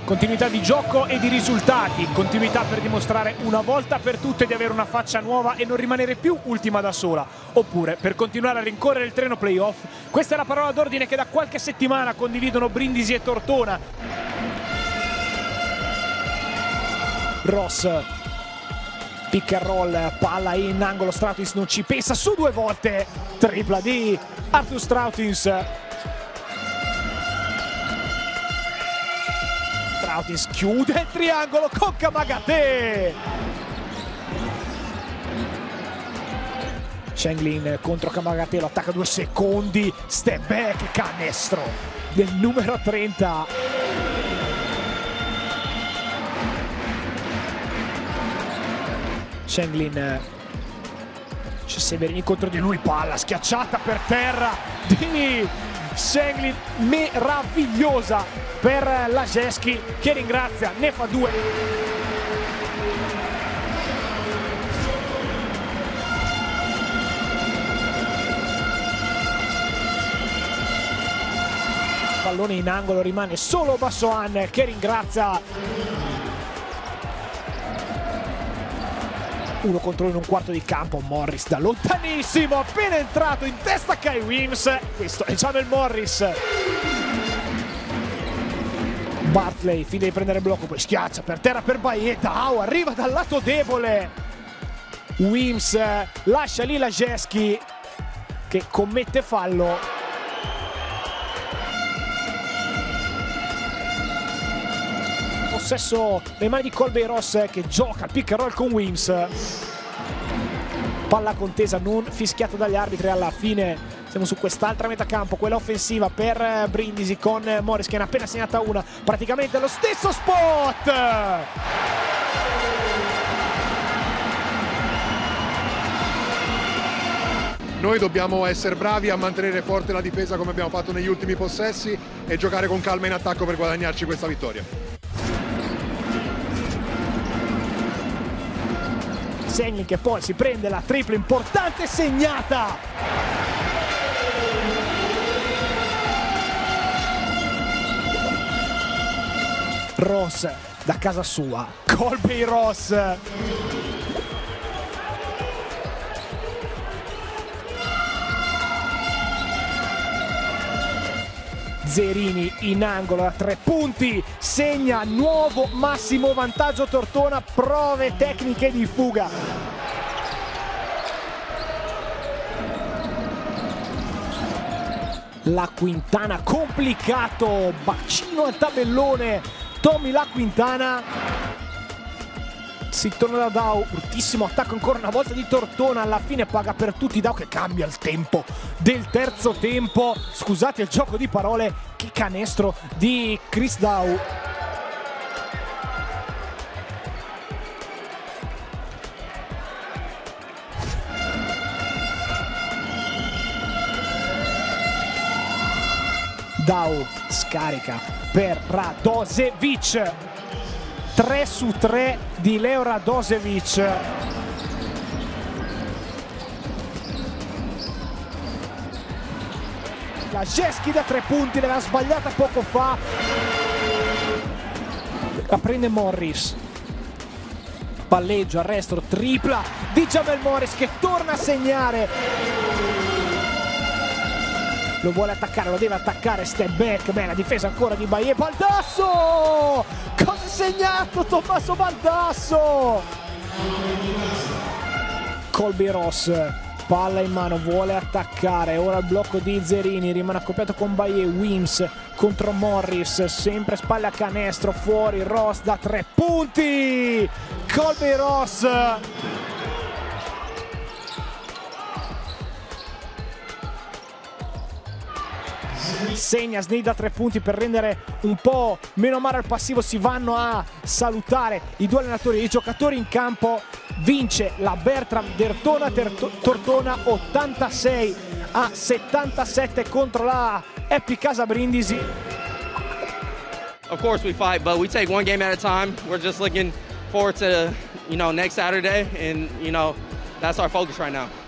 Continuità di gioco e di risultati, continuità per dimostrare una volta per tutte di avere una faccia nuova e non rimanere più ultima da sola, oppure per continuare a rincorrere il treno playoff. Questa è la parola d'ordine che da qualche settimana condividono Brindisi e Tortona. Ross, pick and roll, palla in angolo, Strautins non ci pensa, su 2 volte, tripla di Arthur Strautins. Strautins chiude il triangolo con Kamagate. Schenglin contro Kamagate, lo attacca 2 secondi, step back, canestro del numero 30. Schenglin, c'è Severini contro di lui, palla schiacciata per terra di Schenglin, meravigliosa per Lajeski che ringrazia, ne fa 2. Pallone in angolo, rimane solo Bassoan che ringrazia. 1 contro 1 in un quarto di campo, Morris da lontanissimo, appena entrato in testa a Kai Williams. Questo è Jamel Morris. Bartley finge di prendere il blocco, poi schiaccia per terra per Baye. Dau arriva dal lato debole. Williams lascia lì Lajeski che commette fallo. Possesso nei mani di Colby Ross che gioca pick and roll con Williams. Palla contesa non fischiata dagli arbitri. Alla fine siamo su quest'altra metacampo, quella offensiva per Brindisi con Morris che ne ha appena segnata una, praticamente allo stesso spot. Noi dobbiamo essere bravi a mantenere forte la difesa come abbiamo fatto negli ultimi possessi e giocare con calma in attacco per guadagnarci questa vittoria. Segni che poi si prende la tripla importante segnata. Ross da casa sua, Colby Ross. Zerini in angolo da 3 punti, segna, nuovo massimo vantaggio Tortona, prove tecniche di fuga. La Quintana, complicato, bacino al tabellone, Tommy La Quintana. Si torna da Dau, bruttissimo attacco ancora una volta di Tortona, alla fine paga per tutti Dau che cambia il tempo del terzo tempo. Scusate il gioco di parole, che canestro di Chris Dau. Dau scarica per Radosevic. 3 su 3 di Leo Radosevic. Lajeski da 3 punti, l'aveva sbagliata poco fa. La prende Morris. Palleggio, arresto, tripla di Jamel Morris che torna a segnare. Lo vuole attaccare, lo deve attaccare, step back, beh, la difesa ancora di Baye. Baldasso! Cosa ha segnato Tommaso Baldasso? Colby Ross, palla in mano, vuole attaccare, ora il blocco di Zerini, rimane accoppiato con Baye. Wims contro Morris, sempre spalle a canestro, fuori Ross da 3 punti! Colby Ross! Segna Snead da 3 punti per rendere un po' meno amaro il passivo. Si vanno a salutare i 2 allenatori, i giocatori in campo. Vince la Bertram Tortona 86 a 77 contro la Happy Casa Brindisi. Of course we fight, but we take one game at a time. We're just looking forward to, next Saturday, and, that's our focus right now.